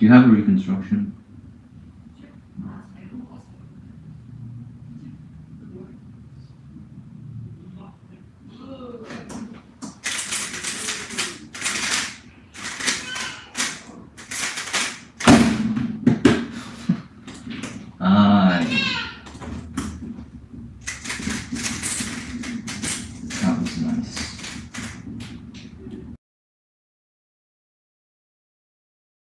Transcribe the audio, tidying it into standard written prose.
Do you have a reconstruction? Ah, that was nice.